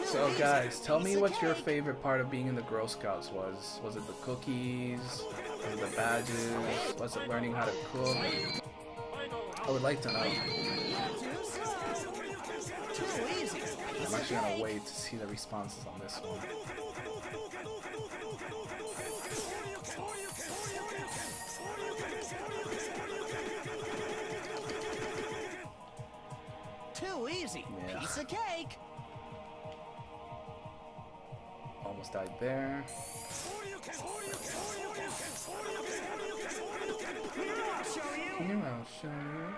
So guys, tell me what your favorite part of being in the Girl Scouts was. Was it the cookies? Was it the badges? Was it learning how to cook? I would like to know. I'm actually gonna wait to see the responses on this one. Too easy. Yeah. Piece of cake. Almost died there. Here, I'll show you.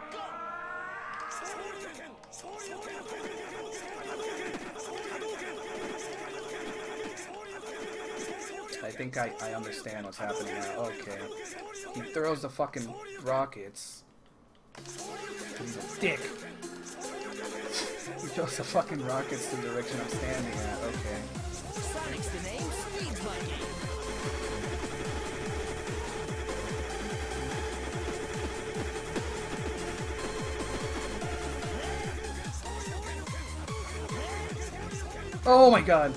I think I understand what's happening now. Okay. He throws the fucking rockets. He's a dick. He throws the fucking rockets to the direction I'm standing at. Okay. Sonic's the name. Speed's my game. Oh my god.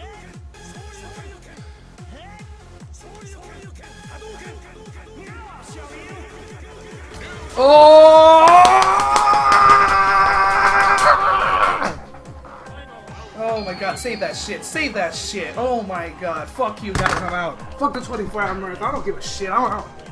Oh! Oh my god, save that shit. Save that shit. Oh my god. Fuck you guys, I'm out. Fuck the 24-hour marathon. I don't give a shit. I'm out.